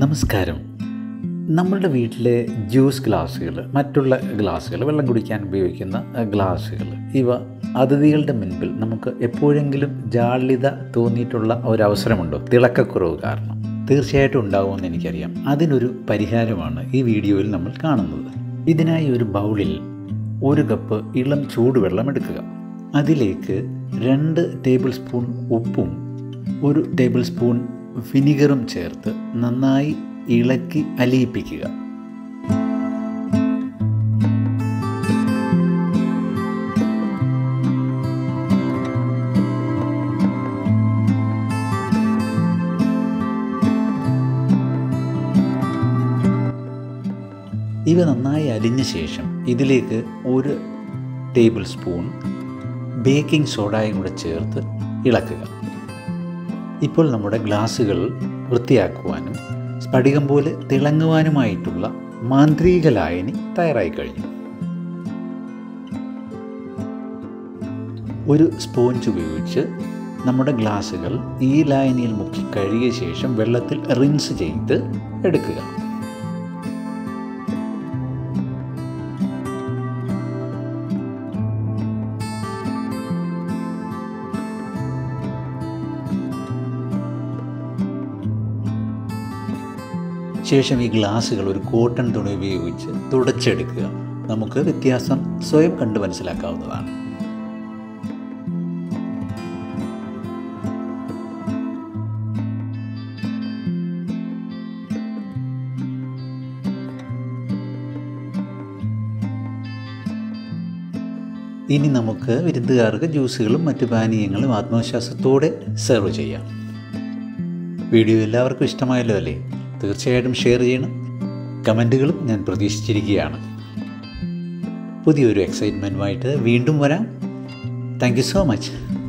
നമസ്കാരം. നമ്മളുടെ വീട്ടിലെ ജ്യൂസ് ഗ്ലാസ്സുകൾ, മറ്റുള്ള ഗ്ലാസ്സുകൾ, വെള്ളം കുടിക്കാൻ ഉപയോഗിക്കുന്ന ഗ്ലാസ്സുകൾ, ഇവ അതിഥികളുടെ മുൻപിൽ നമുക്ക് എപ്പോഴെങ്കിലും ജാള്യത തോന്നിയിട്ടുള്ള ഒരവസരമുണ്ടോ? തിളക്കക്കുറവ് കാരണം തീർച്ചയായിട്ടും ഉണ്ടാകുമെന്ന് എനിക്കറിയാം. അതിനൊരു പരിഹാരമാണ് ഈ വീഡിയോയിൽ നമ്മൾ കാണുന്നത്. ഇതിനായി ഒരു ബൗളിൽ 1 കപ്പ് ഇളം ചൂടുവെള്ളം എടുക്കുക. അതിലേക്ക് 2 ടേബിൾ സ്പൂൺ ഉപ്പും 1 ടേബിൾ സ്പൂൺ വിനിഗറും ചേർത്ത് നന്നായി ഇളക്കി അലിയിപ്പിക്കുക. ഇവ നന്നായി അലിഞ്ഞ ശേഷം ഇതിലേക്ക് 1 ടേബിൾ സ്പൂൺ ബേക്കിംഗ് സോഡയും കൂടെ ചേർത്ത് ഇളക്കുക. ഇപ്പോൾ നമ്മുടെ ഗ്ലാസ്സുകൾ വൃത്തിയാക്കുവാനും സ്ഫടികം പോലെ തിളങ്ങുവാനുമായിട്ടുള്ള മാന്ത്രിക ലായനി തയ്യാറായി കഴിഞ്ഞു. ഒരു സ്പോഞ്ച് ഉപയോഗിച്ച് നമ്മുടെ ഗ്ലാസ്സുകൾ ഈ ലായനിയിൽ മുക്കി കഴുകിയ ശേഷം വെള്ളത്തിൽ റിൻസ് ചെയ്ത് എടുക്കുക. ശേഷം ഈ ഗ്ലാസ്സുകൾ ഒരു കോട്ടൺ തുണി ഉപയോഗിച്ച് തുടച്ചെടുക്കുക. നമുക്ക് വ്യത്യാസം സ്വയം കണ്ട് മനസ്സിലാക്കാവുന്നതാണ്. ഇനി നമുക്ക് വിരുന്നുകാർക്ക് ജ്യൂസുകളും മറ്റു പാനീയങ്ങളും ആത്മവിശ്വാസത്തോടെ സെർവ് ചെയ്യാം. വീഡിയോ എല്ലാവർക്കും ഇഷ്ടമായല്ലോ അല്ലേ? തീർച്ചയായിട്ടും ഷെയർ ചെയ്യണം. കമൻറ്റുകളും ഞാൻ പ്രതീക്ഷിച്ചിരിക്കുകയാണ്. പുതിയൊരു എക്സൈറ്റ്മെൻറ്റുമായിട്ട് വീണ്ടും വരാം. Thank you so much.